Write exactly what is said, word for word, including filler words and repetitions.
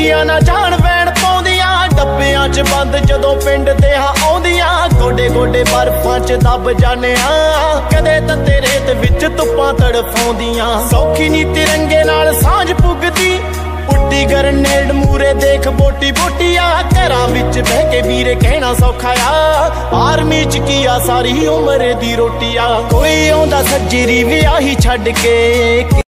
ਕੁੜੀਆਂ ਨਾ ਜਾਣ ਵੈਣ ਪਾਉਂਦੀਆਂ, ਡੱਬਿਆਂ 'ਚ ਬੰਦ ਜਦੋਂ ਪਿੰਡ ਤੇ ਆ ਆਉਂਦੀਆਂ। ਗੋਡੇ ਗੋਡੇ ਬਰਫਾਂ 'ਚ ਦੱਬ ਜਾਨੇ ਆ, ਕਦੇ ਤੱਤੇ ਰੇਤ ਵਿੱਚ ਧੁੱਪਾਂ ਤੜਫਾਉਂਦੀਆਂ। ਸੌਖੀ ਨੀ ਤਿਰੰਗੇ ਨਾਲ ਸਾਂਝ ਪੁੱਗਦੀ, ਉੱਡੀ ਗਰਨੇਡ ਮੂਰੇ ਦੇਖ ਬੋਟੀ ਬੋਟੀਆ। ਘਰਾਂ ਵਿੱਚ ਬਹਿ ਕੇ ਵੀਰੇ ਕਹਿਣਾ ਸੌਖਾ ਆ, ਆਰਮੀ 'ਚ ਕੀ ਆ ਸਾਰੀ ਉਮਰ ਦੀ ਰੋਟੀ ਆ। ਕੋਈ ਆਉਂਦਾ ਸੱਜਰੀ ਵਿਆਹੀ ਛੱਡ ਕੇ।